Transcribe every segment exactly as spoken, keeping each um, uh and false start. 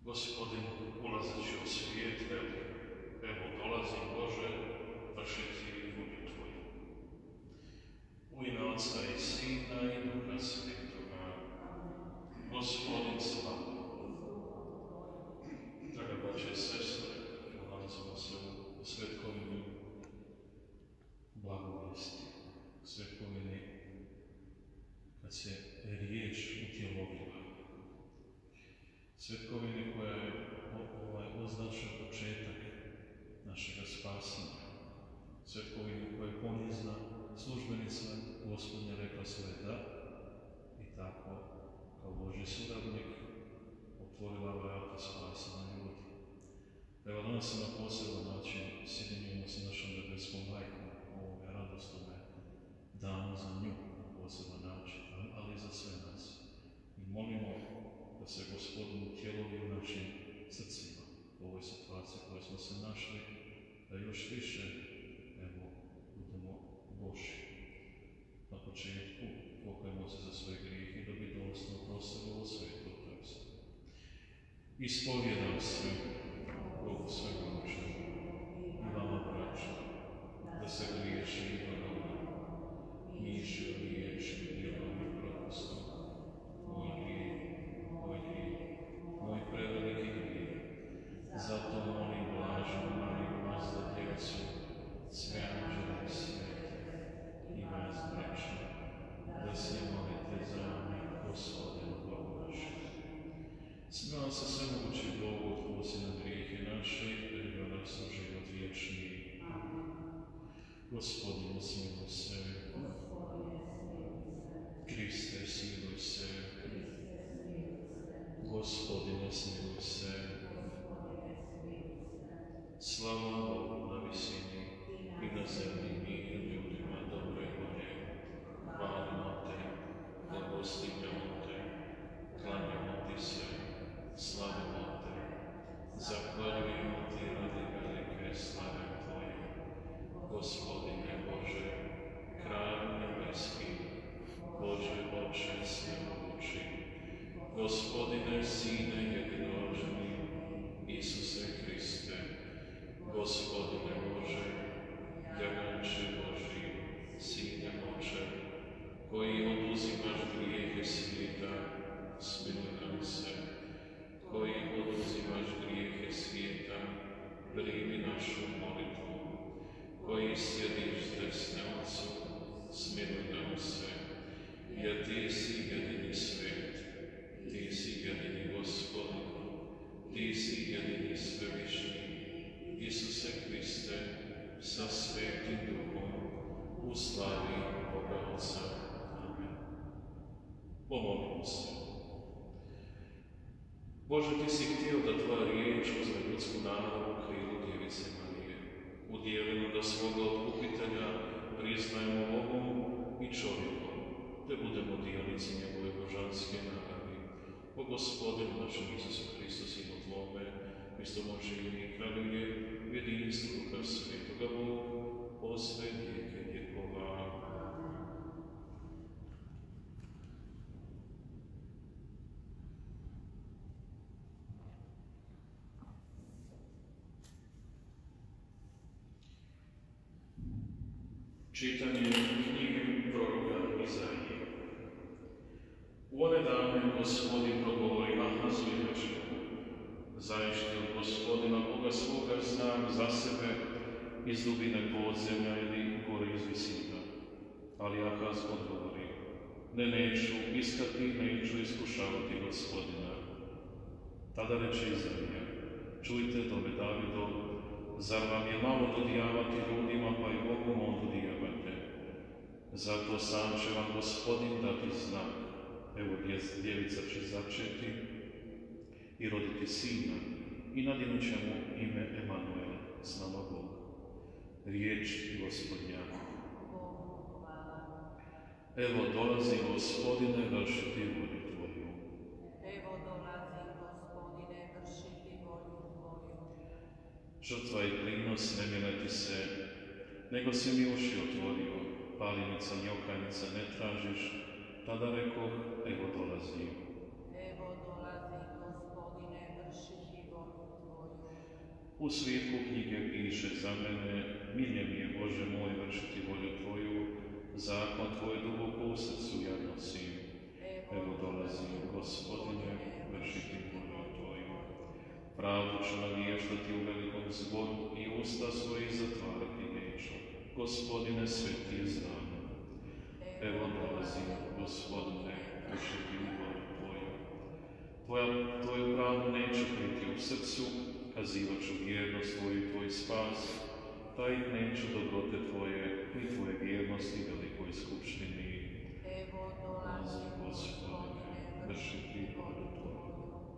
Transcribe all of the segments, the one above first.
Gospodin ulazeći u svijet, veli, evo dolazi Bože, vršiti volju Tvoju. U ime Otca i Sina i Duha Svetoga, Gospodin s vama. Draga braće i sestre, nalazimo se u svetkovini blagovijesti, u svetkovini kad se riječ utjelovila. Svetkovini koja je ovaj, označila početak našega spasenja. Svetkovini koja je ponizna službenica Gospodnja rekla svoje da i tako kao Božji suradnik otvorila vrata spasenja ljudi. Evo danas se na poseban način sjedinjujemo sa našom nebeskom majkom ovoga radostome danu za nju na poseban način, ali i za sve nas. I molimo da se Gospodin utjelovi u našim srcima u ovoj situaciji u kojoj smo se našli, da još više evo, budemo Božji. Na početku pokajemo se za svoje grijehe i da bi dolazno prostor ovo sveto trojstvo. Ispovjedam se Bogu svemoćnome i vama braća, da se griješi i dogodno, mišlju, riječi, djelom i propustom, moj grijeh, moj grijeh, moj preveliki grijeh. Zato molim blaženu Mariju, Mazda Djevicu, sve anđele i svete i vas braća, da se molite za mene, Gospodinu Bogu našem. Smela se svemogući Bogu otpusti na grijehe naše i priveo nas u život vječni. Gospodine, smiluj se. Kriste, smiluj se. Gospodine, smiluj se. Slava Bogu na visini i na zemlji mir ljudima dobre volje. Hvalimo te, blagostivljamo te, klanjamo ti se, slavimo te, zahvaljujemo ti radi velike slave Tvoje. Gospodine Bože, Kralj nebeski, Bože Oče svemogući, Gospodine Sine jedinorođeni, Isuse Hriste, Gospodine Bože, Jaganče Boži, Sine Oče, koji oduzimaš grijehe svijeta, smiluj nam se, koji oduzimaš grijehe svijeta, primi našu molitvu, koji sjediš s desne Otcu, smiluj nam se, jer Ti si jedini svet, Ti si jedini Gospodin, Ti si jedini svevišnji, Isuse Hriste, sa Svetim Duhom, u slavi Boga Otca. Amen. Pomolimo se. Bože, Ti si htio da Tvoja riječ uzme ljudsku naravu u krilu Djevice Marije, udjelimo da svoga otkupitelja priznajemo Bogom i čovjekom, te budemo dionici njegove božanske naravi. O Gospodinu našem Isusu Hristu, Sinu Tvome, Hristovom življenju i kraljuje u jedinstvu Duha Svetoga Boga, po sve vijeke vjekova. Čitanje knjige proroka Izaije. U one dane Gospodin progovori Ahazu i rečeno: Zaišti od Gospodina Boga svoga znak za sebe iz dubine podzemlja ili gore iz visina. Ali Ahaz odgovori: Ne, neću iskati, neću iskušavati Gospodina. Tada reče Izaija: Čujte, dome Davidov, zar vam je malo dodijavati ljudima, pa i Bogom on dodijavate? Zato sam će vam Gospodin dati znak. Evo, djevica će začeti i roditi sina i nadinut će mu ime Emanuel, s nama Bog. Riječ Gospodnja. Evo dolazi Gospodine vršiti volju Tvoju. Evo dolazi Gospodine vršiti volju Tvoju. Žrtva i prinos ne mileti se, nego si mi uši otvorio, paljenica ni okajnica ne tražiš, tada rekoh, evo dolazi. Evo dolazi Gospodine vršiti U svjetlu knjige piše za mene, milje mi je, Bože moj, vršiti volju Tvoju, zakon Tvoj duboko u srcu ja nosim. Evo dolazim, Gospodine, vršiti volju Tvoju. Pravdu ću navještati u velikom zboru i usta svoje zatvarati neću. Gospodine, sveti je znam. Evo dolazim, Gospodine, vršiti volju Tvoju. Tvoja, Tvoju pravdu neću kriti u srcu, kazivat ću vjernost Tvoju i Tvoj spas, tajit neću dobrote Tvoje i Tvoje vjernosti velikoj skupštini. Evo dolazim, Gospodine, vršiti volju Tvoju.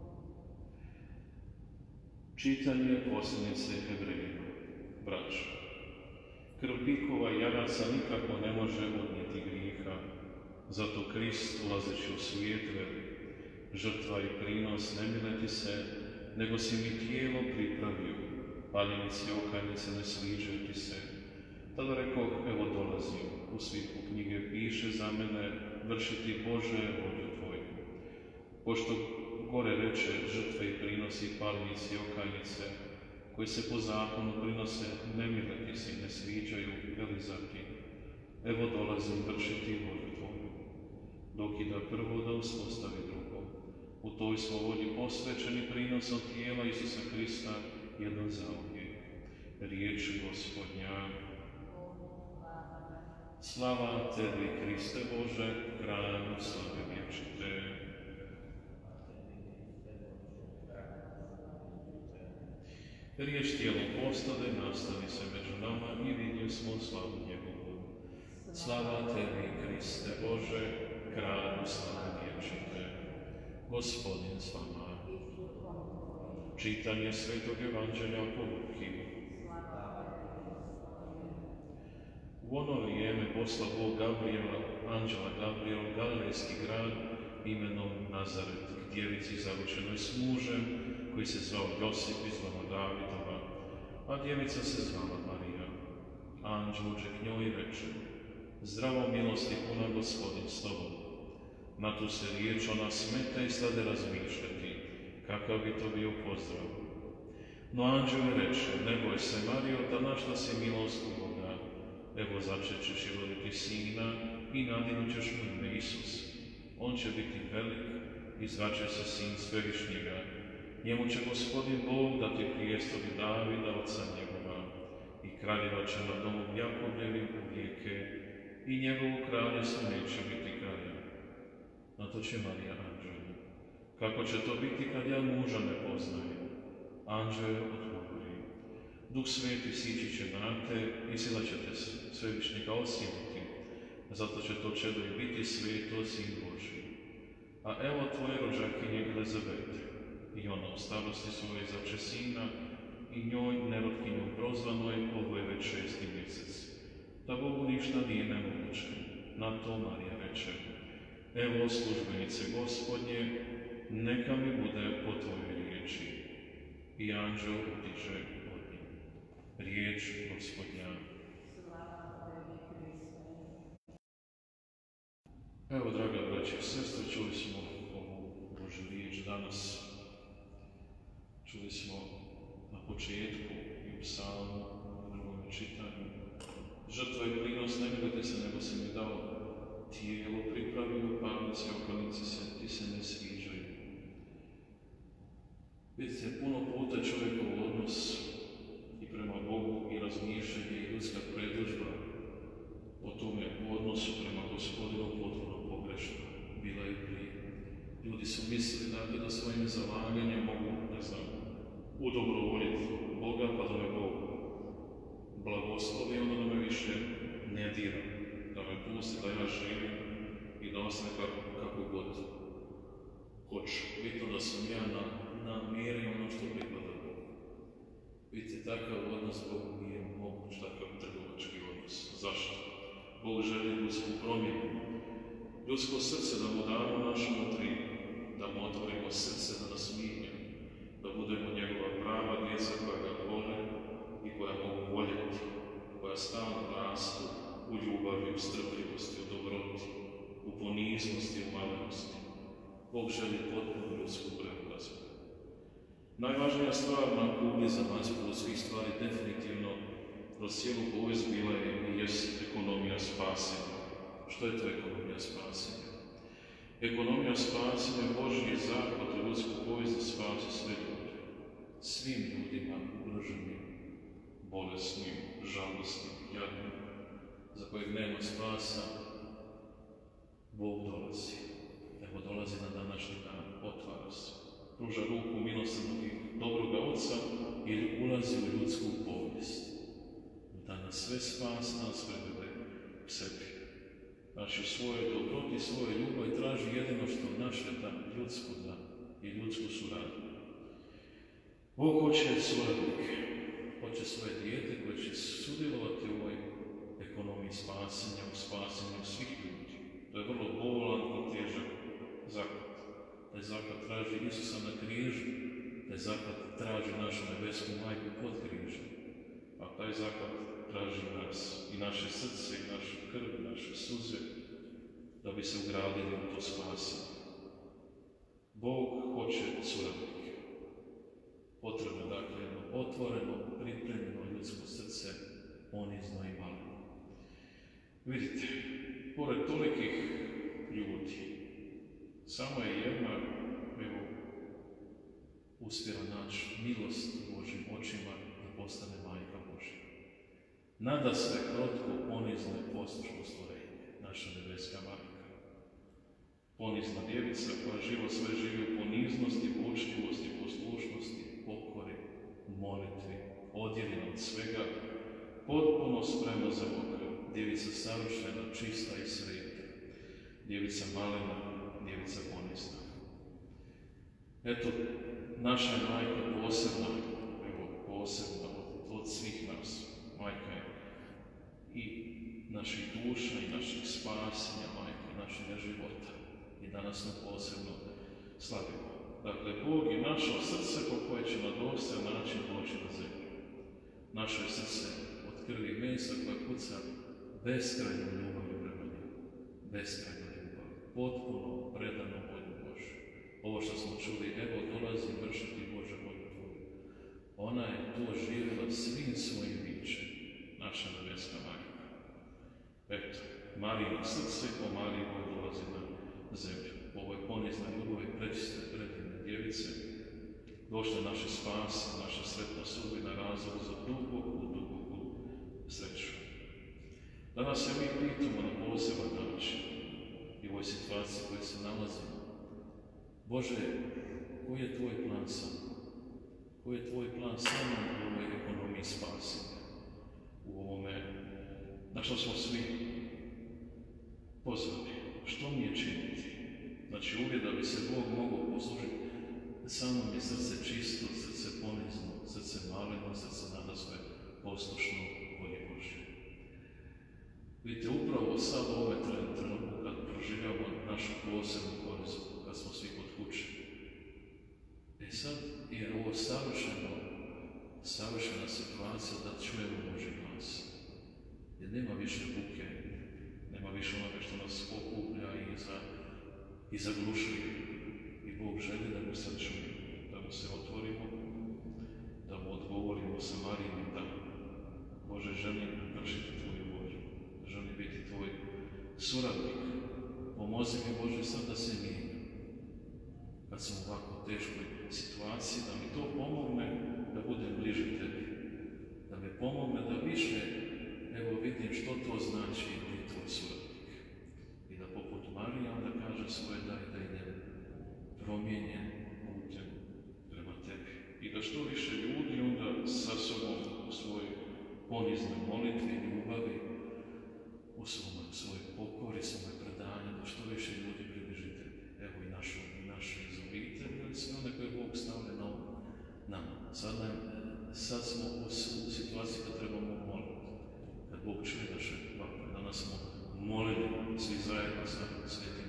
Čitanje poslanice Hebrejima. Braćo, krv bikova i jaraca nikako ne može odnijeti grijeha, zato Krist, ulazeći u svijet, veli: žrtva i prinos ne mileti se, nego si mi tijelo pripravio, paljenici i okajnice ne sviđaju ti se. Tada rekao, evo dolazim, u svitlu knjige piše za mene, vršiti Bože volju Tvoju. Pošto gore reče, žrtve i prinosi, paljenici i okajnice, koji se po zakonu prinose, ne mileti si, ne sviđaju, veli zatim, evo dolazim vršiti volju Tvoju. Dokida prvo da uspostavi drugo. U toj smo volji posvećeni prinosom tijela Isusa Krista jedan zauvijek. Riječ Gospodnja. Slava Tebi, Kriste Bože, kralju slave vječite. Riječ tijelom postade, nastavi se među nama i vidjeli smo slavu njegovu. Slava Tebi, Kriste Bože, kralju slave vječite. Gospodin s vama. Čitanje Svetog Evanđelja po Luki. U ono vrijeme posla Bog Gabriela, anđela Gabriela, u galilejski grad imenom Nazaret, k djevici zaručenoj s mužem, koji se zvao Josip iz doma Davidova, a djevica se zvala Marija. Anđel uđe k njoj i reče: zdravo milosti puna, Gospodin s tobom. Na tu se riječ ona smeta i stade razmišljati, kakav bi to bio pozdrav. No anđel je reče: ne boj se, Marijo, da našla si milost u Boga. Evo začećeš i roditi sina i nadinut ćeš mu ime Isus. On će biti velik i zvaće se sin Svevišnjega. Njemu će Gospodin Bog dati prijestolje Davida, oca njegova, i kraljevat će nad domom Jakovljevim u vijeke, i njegovu kraljevstvu neće biti kraja. Na to će Marija anđelu: kako će to biti kad ja muža ne poznajem? Anđel odgovori: Duh Sveti sići će na te i sila će te Svevišnjega osjeniti, zato će to čedo i biti sveto, sin Božji. A evo tvoje rođakinje Elizabete, i ona u starosti svoje zače sina, i njoj nerotkinjom prozvanoj, ovo je već šesti mjesec. Da Bogu ništa nije nemoguće. Na to Marija reče: evo službenice Gospodnje, neka mi bude po tvojoj riječi. I anđel otiđe od nje. Riječ Gospodnja. Evo, draga braća i sestre, čuli smo ovu Božju riječ danas. Čuli smo na početku i u psalmu, u drugom čitanju. Žrtva i prinos ne milite se, nego si mi dao tijelo, pripravio, paljenici i okolice se, ti se ne sviđaju. Vidite, puno puta čovjekov odnos i prema Bogu i razmišljanje i ljudska predodžba o tome u odnosu prema Gospodinu potpuno pogrešno bila i prije. Ljudi su mislili dakle, da svojim zalaganjem mogu, ne znam, udobrovoljiti Boga, pa da me Bog blagoslovi, onda da me više ne dira, da me pusti da ja živim i da ostane kako, kako god hoću. Bitno da sam ja na, namirio ono što pripada Bogu. Vidite, takav odnos Bogu nije moguć, takav trgovački odnos. Zašto? Bog želi ljudsku promjenu. Ljudsko srce da mu damo našu unutrinu, da mu otvorimo srce da nas mijenja, da budemo njegova prava djeca koja ga vole i koja mogu voljeti, koja stalno rastu u ljubavi, u strpljivosti, u dobroti, u poniznosti, u malenosti. Bog želi potpuno ljudsku preobrazbu. Najvažnija stvar na kugli zemaljskoj od svih stvari definitivno kroz cijelu povijest bila je i jest ekonomija spasenja. Što je to ekonomija spasenja? Ekonomija spasenja je Božji zahvat u ljudsku povijest da spasi sve ljude. Svim ljudima ugroženim, bolesnim, žalostnim, jadnim, za kojeg nema spasa, Bog dolazi. Evo dolazi na današnji dan, otvara se, pruža ruku milosrdnog i dobroga Oca i ulazi u ljudsku povijest. Da nas sve spasi, da nas privede k sebi. Znači, svoje dobroti, svoje ljubav traži jedino što naše da ljudsko da i ljudsku suradnju. Bog hoće suradnike, hoće svoje dijete koje će sudjelovati u ovoj ekonomiji spasenja, u spasenju svih ljudi. To je vrlo bolan i težak zaklat. Taj zaklat traži Isusa na križu, taj zaklat traži našu nebesku majku pod križem, a taj zaklat traži nas i naše srce, i našu krv, i naše suze, da bi se ugradili u to spasenje. Bog hoće suradnike. Potrebno je dakle jedno otvoreno, pripremljeno ljudsko srce, ponizno i maleno. Vidite, pored tolikih ljudi, samo je jedna, evo, uspjela naći milost u Božjim očima da postane majka Božja. Nada sve krotko, ponizno i poslušno stvorenje, naša nebeska majka. Ponizna djevica koja život sve živi u poniznosti, počljivosti, poslušnosti, pokori, molitvi, odjeljena od svega, potpuno spremna za Boga. Djevica savršena, čista i sveta. Djevica malena, djevica ponizna. Eto, naša je majka posebna, evo, posebna od, od svih nas. Majka je i naših duša, i naših spasenja, majka našeg života. I danas smo posebno slavimo. Dakle, Bog je našao srce po koje će na dostojan način doći na zemlju. Naše je srce od krvi i mesa koje puca beskrajnu ljubav prema njemu. Beskrajnu ljubav. Potpuno predano volju Božju. Ovo što smo čuli, evo dolazi vršiti Božja volju tvoju. Ona je to živjela svim svojim bićem, naša nebeska majka. Eto, Marijino srce po Marijinoj dolazi na zemlju. Ovo je ponizna ljubav i prečiste predivne djevice. Došla naše spase, naša sretna sudbina, razlog za duboku, duboku sreću. Danas se mi pitamo na poseban način i u ovoj situaciji u kojoj se nalazimo. Bože, koji je tvoj plan sa mnom? Koji je tvoj plan sa mnom u ovoj ekonomiji spasenja? U ovome, na što smo svi pozvani? Što mi je činiti? Znači, uvijek da bi se Bog mogao poslužiti, samo mi je srce čisto, srce ponizno, srce maleno, srce nadasve poslušno volji Božje. Vidite, upravo sad u ove trenutku kad proživljamo našu posebnu korizu, kad smo svi kod kuće. E sad je ovo savršeno, savršena situacija da čujemo Božji glas. Jer nema više buke, nema više onoga što nas okuplja i, za, i zaglušuje. I Bog želi da mu sad čujemo, da mu se otvorimo, da mu odgovorimo sa Marijinim da Bože, želim vršiti tvoju volju, želim biti tvoj suradnik. Pomozi mi Bože sad da se mijenjam. Kad sam u ovako teškoj situaciji, da mi to pomogne da budem bliži tebi. Da me pomogne da više, evo vidim što to znači biti tvoj suradnik. I da poput Marija onda kaže svoje da i da idem promijenjen putem prema tebi. I da što više ljudi onda sa sobom u svojoj poniznoj molitvi i ljubavi, u svojoj svoj pokori, svojoj predanju, da što više ljudi približite, evo i našu, i našu iz obitelji, ali sve one koje Bog stavlja na nama. Sad, nam, sad smo u, u situaciji kad trebamo moliti. Kad Bog čuje naše vape, danas smo molili svi zajedno sa svetim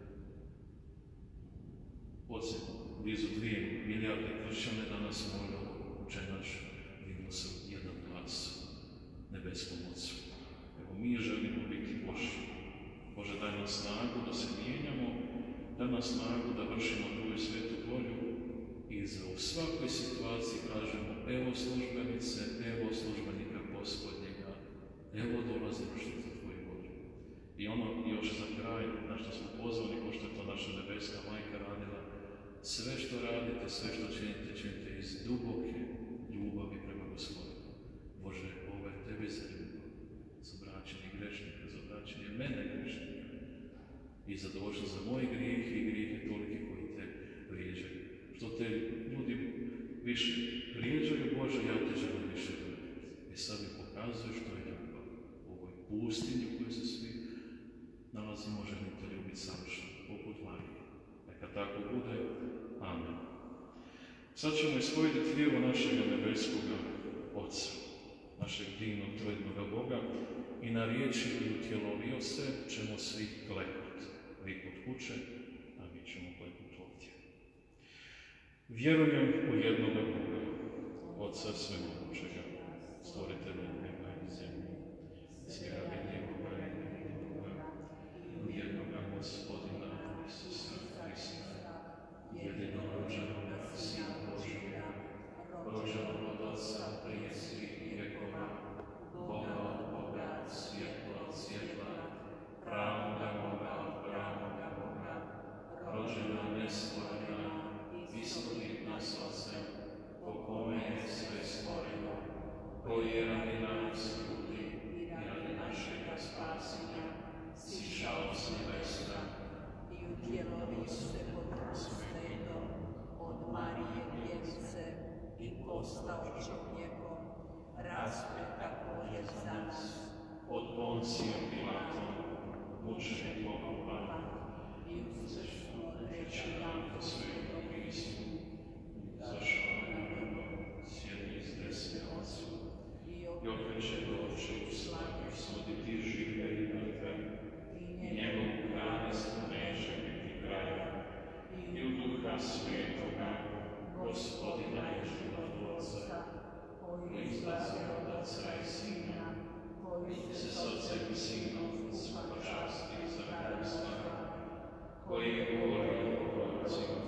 ocem, blizu dvije milijarde kršćane, danas molimo uče naš vidimo se jedan glas nebeskom Ocu. Evo mi želimo biti Božji. Bože, daj nam snagu da se mijenjamo, daj nam snagu da vršimo tvoju svetu volju i za svakoj situaciji kažemo evo službenice, evo službenika Gospodnjega, evo dolazimo što za tvoj Bože. I ono još za kraj, na što smo pozvani, pošto je to naša nebeska majka radila, sve što radite, sve što činite, činite iz duboke ljubavi prema Gospodinu. Bože, ovo je tebi za ljubav, za braćenje grešnika, za braćenje mene grešnika i zadovoljstvo za moji grijeh i grijehe tolike koji te vrijeđaju. Što te ljudi više vrijeđaju, Bože, ja te želim više ljubiti. I sad mi pokazuje što je ljubav. U ovoj pustinji u kojoj se svi nalazimo, želim te ljubiti savršeno, poput Marije. Neka tako bude. Amen. Sad ćemo ispovedati vjeru našega nebeskoga Oca, našeg divnog trojednoga Boga, i na riječi i utjelovio se ćemo svi kleknuti. Vi kod kuće, a mi ćemo kleknuti ovdje. Vjerujem u jednoga Boga, Oca svemogućega, stvoritelja neba i zemlje, svega njegoga i njegoga, u jednoga Gospodina Isusa Hrista, jedinorođenoga Sina Božjega, rođenog od Otca prije svih vjekova, Boga od Boga, svjetlo od svjetla, pravoga Boga od pravoga Boga, rođena nestvorena, istovjetna s Otcem, po kome je sve stvoreno, koji je radi nas ljudi i radi našega spasenja, sišao s nebesa i utjelovio se pod Svedom od Marije Djevice i postao čovjekom, raspet također za nas, pod Poncijom Pilatom, mučen i pokopan, i uzešno treći dan po Svetom pismu, zašao na nebo, sjedi s desne Otcu, i okreće oči u slavi suditi žive i mrtve, i njegovu kraljevstvu neće biti kraja, i u Duha Svetoga, Gospodina i životvorca, koji izlazi od Otca i Sina, koji se s Otcem i Sinom svaka čast i zakon slava, koji je govorio o prorocima,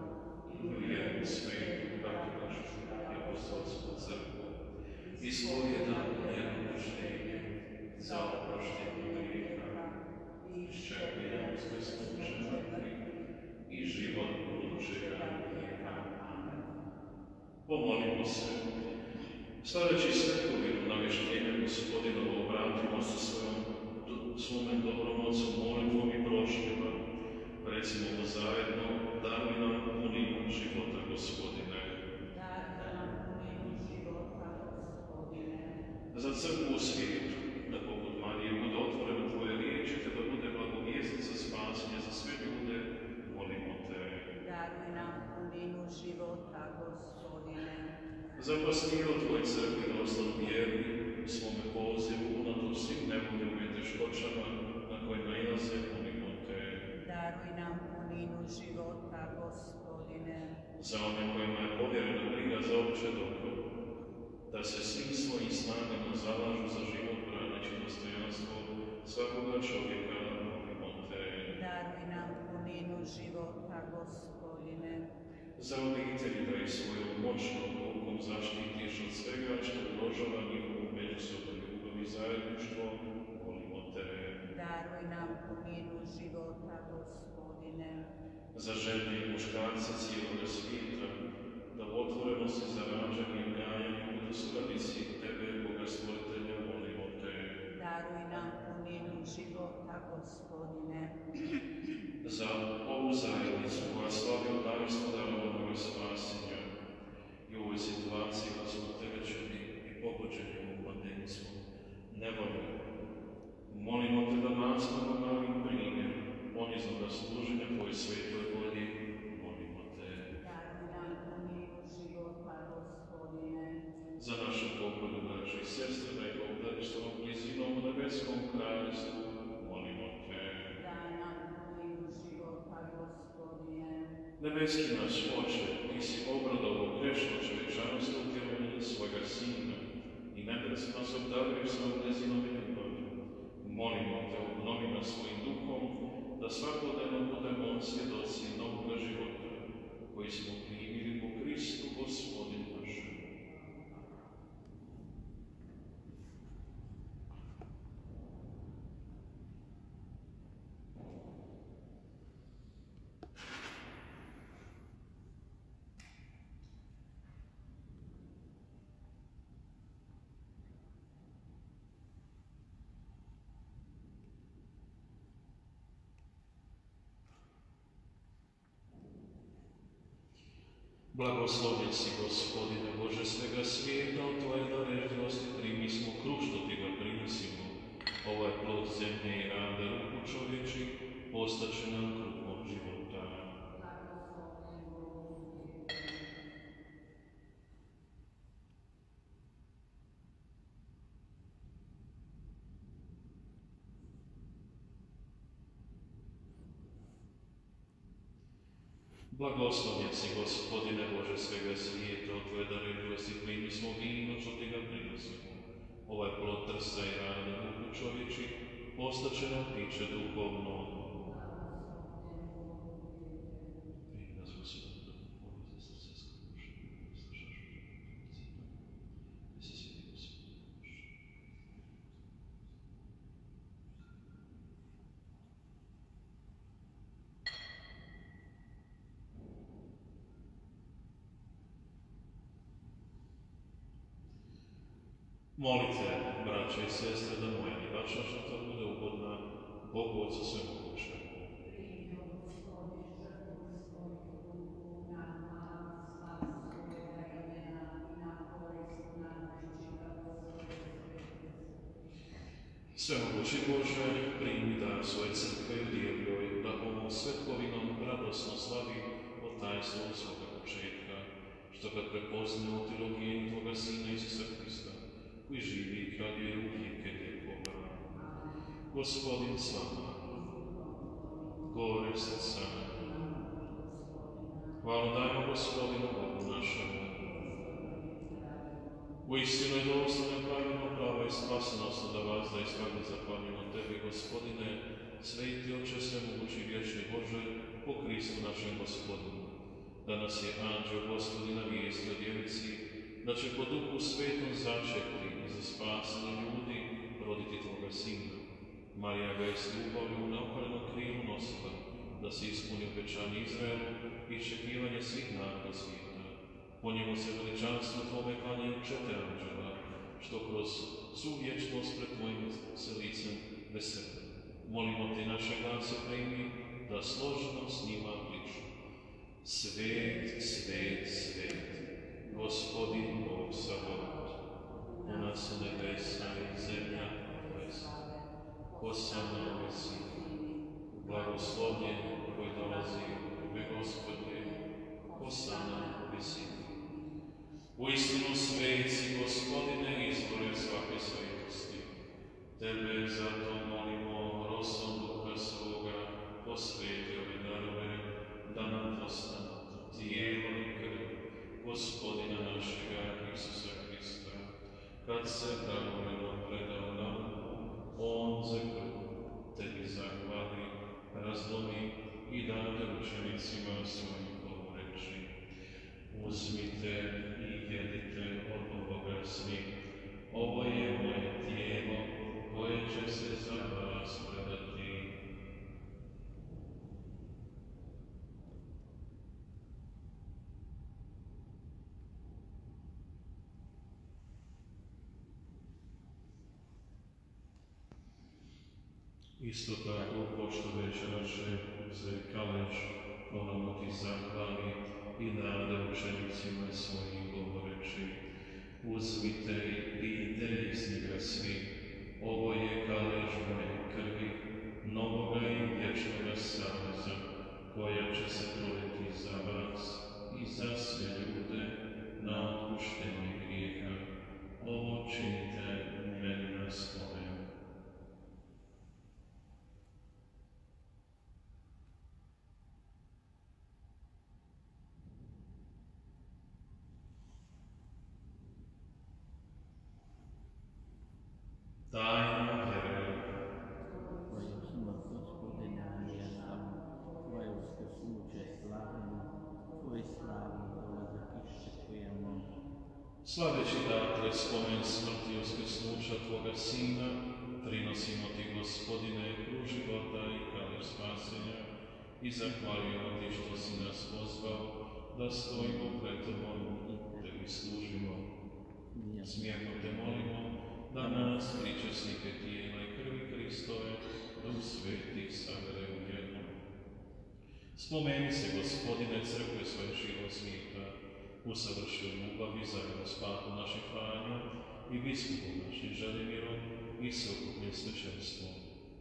i u jednu svetu katoličku i apostolsku crkvu, ispovjedam jedno krštenje za oproštenje grijeha, iščekujem uskrsnuće mrtvih i život budućega vijeka. Amen. Pomolimo se. Stavljajući svetovinu navještenja Gospodinovo, obratimo se svojom, svome dobrom Ocu molitvom i prošnjama. Recimo mu zajedno, daruj nam puninu života, Gospodine. Daruj nam puninu života, Gospodine. Za crkvu u svijetu, da poput Marije bude otvoreno tvoje riječi, te da bude blagovijestnica spasenja za sve ljude, molimo te. Daruj nam puninu života, Gospodine. Za pastira tvoj crkvi da ostanu vjerni u svome pozivu, unatoč svim nevoljama i teškoćama na koje nailaze, molimo te. Daruj nam puninu života, Gospodine. Za one kojima je povjerena briga za opće dobro, da se svim svojim snagama zalažu za život braneći dostojanstvo svakoga čovjeka, molimo te. Daruj nam puninu života, Gospodine. Za obitelji da ih svojom moćnom rukom zaštitiš od svega što ugrožava njihovu međusobnu ljubav i zajedništvo, molimo te. Daruj nam puninu života, Gospodine. Za žene i muškarce cijeloga svijeta, da u otvorenosti za rađanje i gajanje budu suradnici tebe, Boga stvoritelja, molimo te. Daruj nam puninu života, Gospodine. Za ovu zajednicu koja slavi od tajstva darovanog spasenja i u ovoj situaciji kad smo opterećeni i pogođeni ovom pandemijskom nevoljom, molimo te da nastavimo pravim primjerom poniznoga služenja tvojoj svetoj volji, molimo te. Daruj nam puninu života, Gospodine. Za našu pokojnu braću i sestre, da je obdarištvom blizinom u nebeskom kraljestvu, molimo te. Daj nam puninu života, Gospodine. Nebeski naš Oče, ti si obradovao grešno čovječanstvo utjelovljenjem svojega Sina i nebes nas obdario svojom njezinom ljubavlju. Molimo te, obnovi nas svojim duhom, da svakodnevno budemo svjedoci novoga života, koji smo primili po Kristu Blagoslovljen si, Gospodine Bože svega svijeta, od Tvoje darežljivosti primi smo kruh što Ti ga prinosimo. Ovaj plod zemlje i rada ruku čovječi postaće nam kruhom života. Blagoslovljen si, Gospodine Bože svega svijeta, od Tvoje darežljivosti primi smo vino što Ti ga prinosimo. Ovaj plod trsta i rada ruku čovječi postaće nam piće duhovno. Molite, braće i sestre, da moja i vaša žrtva bude ugodna Bogu Otcu Svemogućemu. Svemogući Bože, primi dar svoje crkve i udijeli joj, da ovom svetlovinom radosno slavi od tajstva svoga početka, što kad prepozne u teologiji Tvoga Sina Isusa Hrista, koji živi i kraljuje u vijeke vjekova. Gospodin s vama, gore srca. Hvala dajmo Gospodinu Bogu našemu. Uistinu je dostojno pravilno pravo i spasonosno da vas da ispravno zahvaljujemo Tebi, Gospodine, sveti Oče svemogući vječni Bože, po Kristu našem Gospodinu. Danas je anđeo Gospodina vijesti o djevici, da će po Duhu Svetom začeti i za spasenje ljudi roditi Tvoga Sina. Marija ga je s ljubavlju na opaljenom krilu nosila, da se ispuni obećanje Izraelu i iščekivanje svih naroda svijeta. Po njemu se veličanstvo Tvome klanjaju četiri anđela, što kroz svu vječnost pred Tvojim se licem vesele. Molimo Te naše glase primi, da složno s njima kliču. Svet, svet, svet, Gospodin Bog Sabaot, puna su nebesa i zemlja oblesa. Hosana na visini, blagoslovljen koji dolazi u ime Gospodnje, Hosana na visini. Uistinu svet si, Gospodine, izvore svake svetosti. Tebe zato molimo, rosom Duha svoga, posveti ove darove, da nam postanu tijelo i krv Gospodina našega Isusa Hrista. Kad se blagovremeno predao nam, on za krv Tebi zahvali, razlomi i dade učenicima svojim govoreći. Uzmite i jedite od ovoga svi. Ovo je moje tijelo koje će se za vas predati. Isto tako, pošto večeraše se kaleš, ponovno Ti zahvali i nade učenicima svojim govoreći. Uzmite i pijte iz njega svi. Ovo je kalež moje krvi, novoga i vječnoga saveza, koja će se proliti za vas i za sve ljude na otpuštenje grijeha. Ovo činite meni na spomen. Tajna vjera. Tvoju smrt, Gospodine, nijestamo, Tvoje uskrsnuće slavimo, Tvoj slavni dolazak iščekujemo. Slaveći dakle spomen smrti i uskrsnuća Tvoga Sina, prinosimo Ti, Gospodine, kruh života i kalež spasenja i zahvaljujemo Ti što si nas pozvao da stojimo pred Tobom i Tebi služimo. Smjerno Te molimo da nas, pričasnike tijela i krvi Hristove, Duh Sveti sabere u jednom. Spomeni se, Gospodine, crkve svoje širom svijeta usavršio ljubav i zajedno s papom našim Franjom i biskupom našim Želimirom i sveukupnim svećenstvom.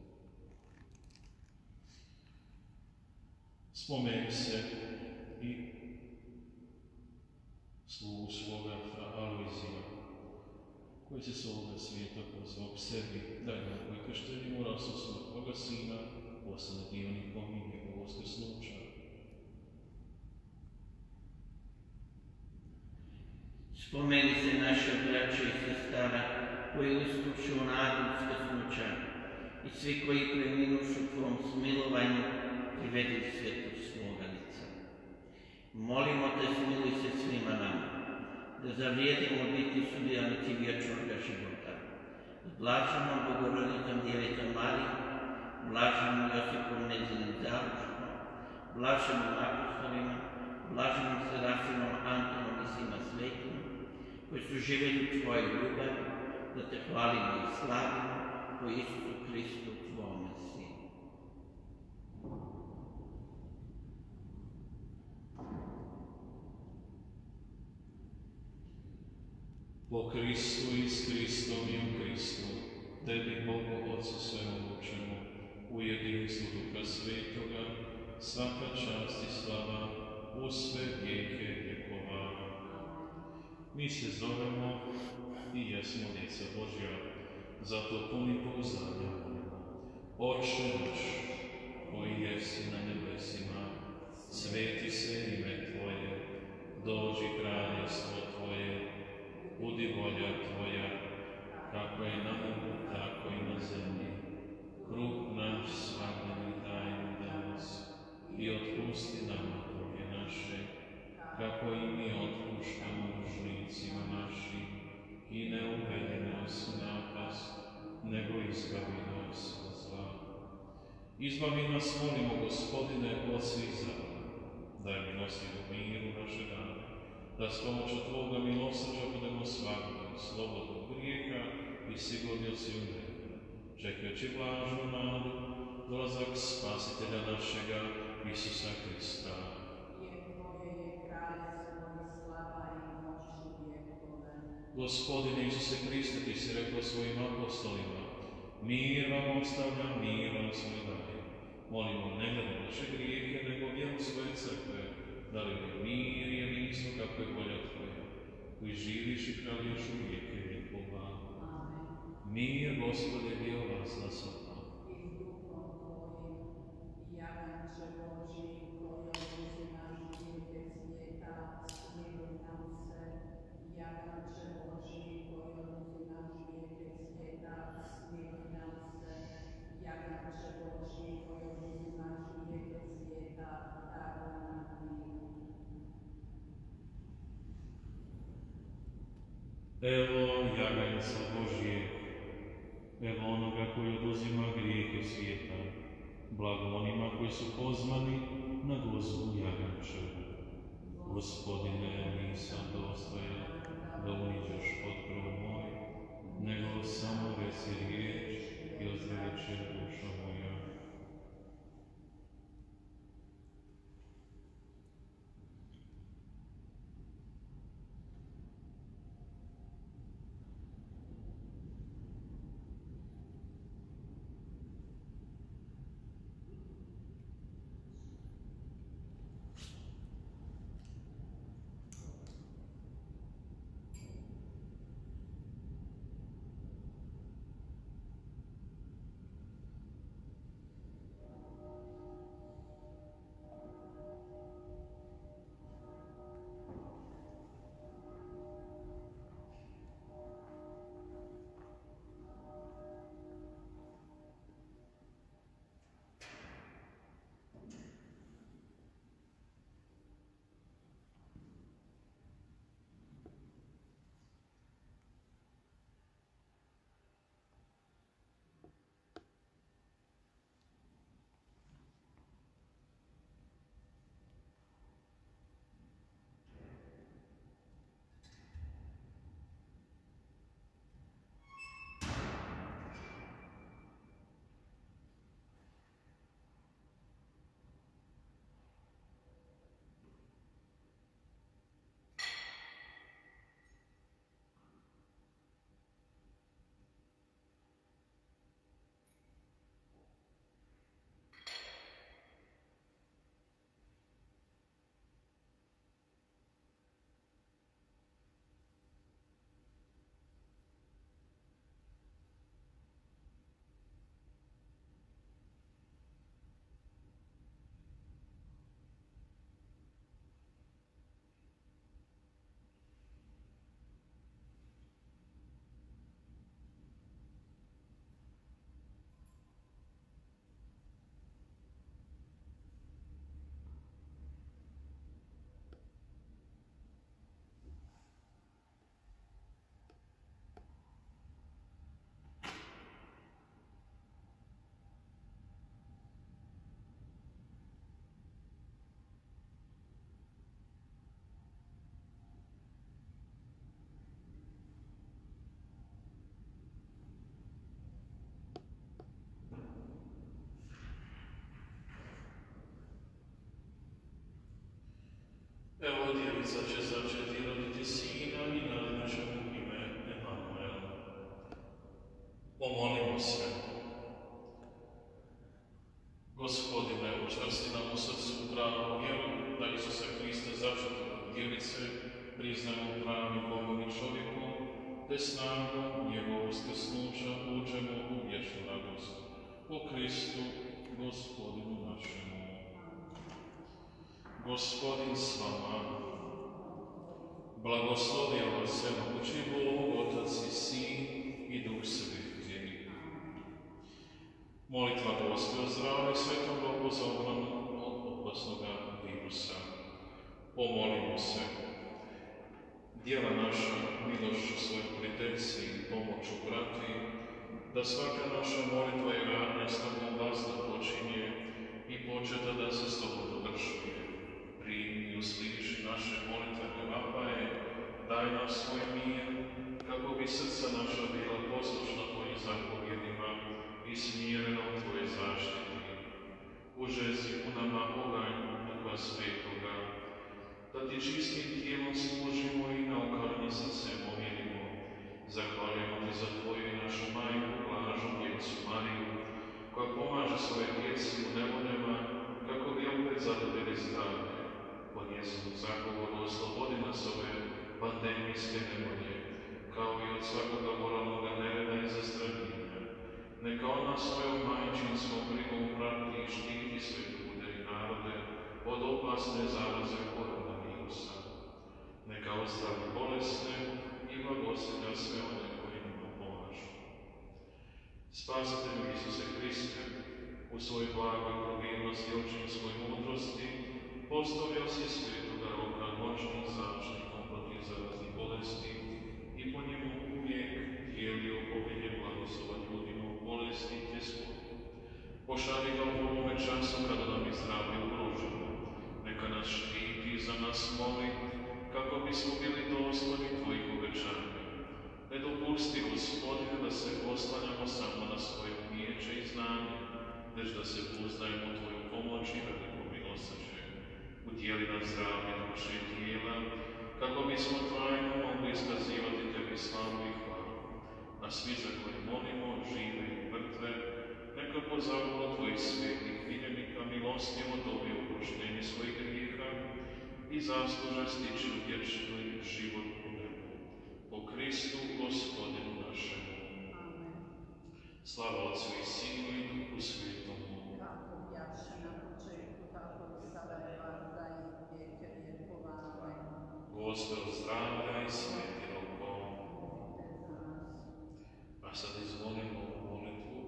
Spomeni se i slugu svoga fra Alojzija, koji se s ovoga svijeta pozvao k sebi, da je nakon krštenja morao sa svoga sina postane dionikom i njegovog uskrsnuća. Spomeni se naše braće i sestara koji uskuću nadu uskrsnuća i svi koji preminušu tvom smilovanju privedi svjetlost svoga lica. Molimo te, smiluj se svima nama, da zavrijedimo biti sudionici vječnoga života. S blaženom Bogorodiicom Djevicom Marijom, blaženom Josipom Nezinim zaručkom, blaženim apostolima, blaženim Serafinom, Antonom i svima svetima, koji su živjeli u tvojoj ljubavi, da te hvalimo i slavimo po Isusu Kristu, tvome Sinu. Po Kristu i s Kristom i u Kristu, tebi, Bogu Otcu svemogućemu, u jedinstvu Duha Svetoga, svaka čast i slava u sve vijeke vjekova. Mi se zovemo i jesmo djeca Božja, zato puni pouzdanja molimo. Oče naš, koji jesi na nebesima, sveti se ime Tvoje, dođi kraljevstvo Tvoje, budi volja Tvoja, kako je na nebu, tako i na zemlji. Kruh naš svakodnevni daj nam danas i otpusti nama duge naše, kako i mi otpuštamo dužnicima našim, i ne uvedi nas u napast, nego izbavi nas od zla. Izbavi nas, molimo, Gospodine, od svih zala. Daj milosti u miru naše dane, da s pomoću Tvoga milosrđa budemo svakog slobodnog grijeha i sigurni od svih nevolja, čekajući blažnu nadu, dolazak Spasitelja našega, Isusa Krista. Gospodine Isuse Kriste, Ti si rekao svojim apostolima, mir vam ostavljam, mir vam svoj dajem. Molimo, ne gledamo naše grijehe, nego vjeru svoje crkve, da li je mir i jedinstvo kako je volja Tvoja, koji živiš i kraljuješ u vijeke vjekova. Mir, Gospode, bio vas na svima. Evo jaganjca Božijeg, evo onoga koji oduzima grijehe svijeta, blago onima koji su pozvani na gozbu jagančevu. Gospodine, nisam dostojan da uniđeš pod krov moj, nego samo reci riječ i ozdravit će duša moja. Evo, djevica će začeti i roditi sina i nadati će mu ime Emanuel. Pomolimo se. Gospodine, učvrsti nam u srcu pravu vjeru, da Isusa Krista začetog od djevice priznamo pravim Bogom i čovjekom, te snagom njegovog uskrsnuća uđemo u vječnu radost. Po Kristu, Gospodinu našemu. Gospodin s vama, blagoslovio vas svemogući Bog, Otac i Sin i Duh Sveti. Molitva Gospode o zdravlju Svetog Roka za obranu od opasnoga virusa. Pomolimo se. Djela naša milošću svoje prijateljci i pomoću prati, da svaka naša molitva i radnja s tobom vazda počinje i početa da se s tobom dovršuje. Primi i usliši naše molitvene vapaje, daj nam svoj mir, kako bi srca naša bila poslušna tvojim zapovjedima i smjerena u tvoje zaštiti. Užezi u nama oganj Duha Svetoga, da ti čistim tijelom služimo i na okalnje srce molimo. Zahvaljujemo ti za tvoju i našu majku, blažu djecu Mariju, koja pomaže svoje djeci u nevoljama, kako bi opet zadobili zdravlje. Po njezinu zagovoru oslobodi nas ove pandemijske nevolje, kao i od svakoga moralnoga nereda i zastranjenja. Neka ona svojom majčinskom brigom prati i štiti sve ljude i narode od opasne zaraze koronavirusa. Neka ozdravi bolesne i blagoslivlja sve one koji njima pomažu. Spasitelju Isuse Hriste, u svoj blagoj pravilnosti i očinskoj mudrosti, postavljao si Svetoga Roka moćnim zaštitnom protiv zaraznih bolesti i po njemu uvijek dijelio obilje blagoslova ljudima u bolesti i tjeskobi. Pošalji ga u ovome času kada nam je zdravlje ugroženo. Neka nas štiti i za nas moli, kako bismo bili dostojni tvojih obećanja. Ne dopusti, Gospodine, da se oslanjamo samo na svoje umijeće i znanje, već da se uzdajemo u tvoju pomoć i veliko milosrđe. Udijeli nam zdravlje duše i tijela, kako bismo trajno mogli iskazivati tebi slavu i hvalu. A svi za koje molimo, žive i mrtve, neka po zakonu tvojih svetih miljenika milostivo dobiju oproštenje svojih grijeha i zasluže stići u vječni život u nebu. Po Kristu, Gospodinu našemu. Amen. Slava Otcu i Sinu i Duhu Svetomu. Kako bjaše na početku, tako i sada i vazda i vijeke vjekova. Amen. Gospod zdravlja i sveti Roko. Molite za nas. A sad izvolimo u molitvu.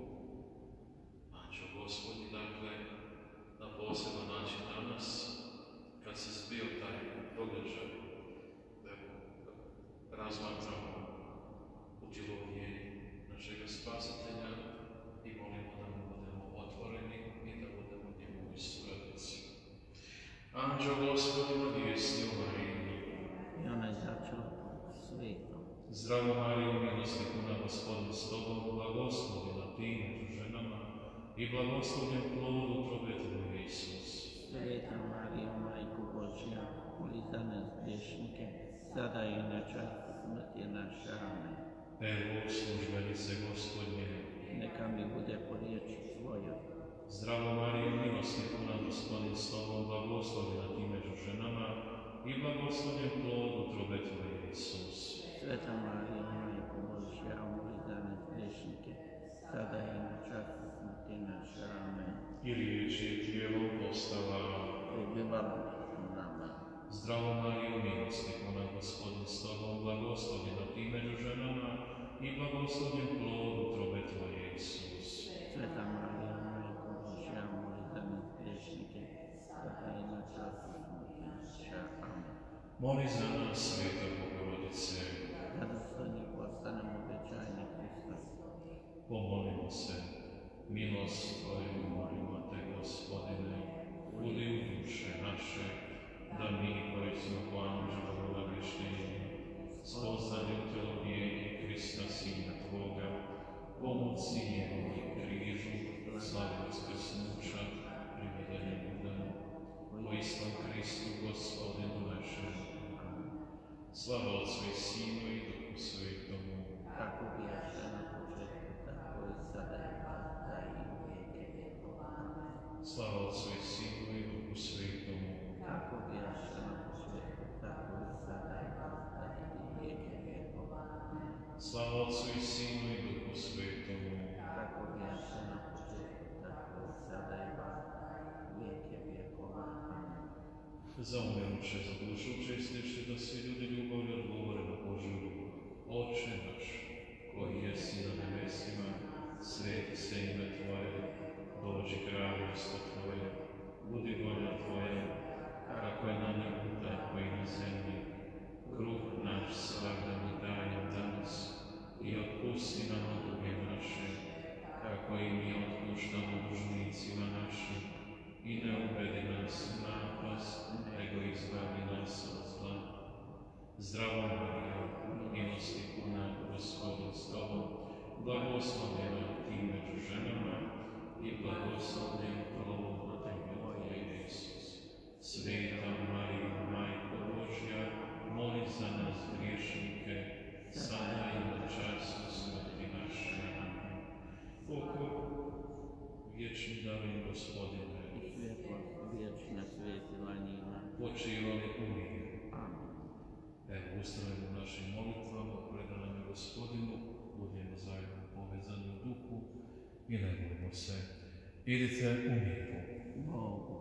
Anđeo Gospodi, dakle, na poseban način danas, kad se zbio taj događaj, evo, razmatramo utjelovljenje našega Spasitelja i molimo da mu budemo otvoreni i da budemo njegovi suradnici. Anđeo Gospodi, navijesti o Mariji. I ona je začela svetom. Zdravo Marijo, milosti puna, Gospodin s tobom, blagoslovljena ti među ženama i blagoslovljen plod utrobe tvoje, Isus. Sveta Marijo, Majko Božja, moli za nas griješnike, sada i na čas smrti naše. Amen. Evo, službenice Gospodnje, Neka mi bude po riječi tvojoj. zdravo Marijo, milosti puna, Gospodin s tobom, blagoslovljena ti među ženama i blagoslovljen plod utrobe tvoje, Isus. Sveta Marijo, Majko Božja, moli za nas griješnike, sada i na čas smrti naše. Amen. I riječ je tijelom postala. Prebivalo u nama. Zdravo Marijo, milosti puna, Gospodin s tobom, blagoslovljena ti među ženama i blagoslovljen plod utrobe tvoje, Isus. Sveta Marijo, Majko Božja, moli za nas griješnike, sada i na čas smrti naše. Amen. Moli za nas, Sveta Bogorodice. Da dostojni postanemo obećanje Krista. Pomolimo se. Milost tvoju molimo te, Gospodine, udi u duše naše, da mi koji smo po anđelovom obavještenju spoznali utjelovljenje Krista, Sina Tvoga, po muci njegovom i križu, slavi uskrsnuća, privedeni budemo, po istom Kristu, Gospodinu našem. Slava Otcu i Sinu i Duhu Svetomu. Kako bijaše na početku, tako i sada i vazda i u vijeke vjekova. Amen. Slava Otcu i Sinu i Duhu Svetomu. Kako bijaše na početku, tako i sada i vazda i u vijeke vjekova. Amen. Slava Otcu i Sinu i Duhu Svetomu. Kako bijaše na početku, tako i sada i vazda i u vijeke vjekova. Amen. Za umiruće, za dušu učestiše da svi ljudi ljubavno odgovore na Božju ljubav. Oče naš, koji jesi na nebesima, sveti se ime Tvoje, dođi kraljevstvo Tvoje, budi volja Tvoja, kako je na nebu, tako i na zemlji. Kruh naš svakdanji daj nam danas i otpusti nam duge naše, kako i mi otpuštamo dužnicima našim, i ne uvedi nas u napast, nego izbavi nas od zla. Zdravo Marija, milosti puna, Gospodin s Tobom, blagoslovljena Ti među ženama i blagoslovljen plod utrobe Tvoje, Isus. Sveta Marija, Majko Božja, moli za nas griješnike, sada i na času smrti naše. Amen. Pokoj, vječni darim Gospodine, Vječna svjetila njima. počivali u miru. Amen. Evo, ustavimo u našim molitvama, predanama Gospodinu, budemo zajedno povezani u duhu i ne molimo se. Idite u miru. Bog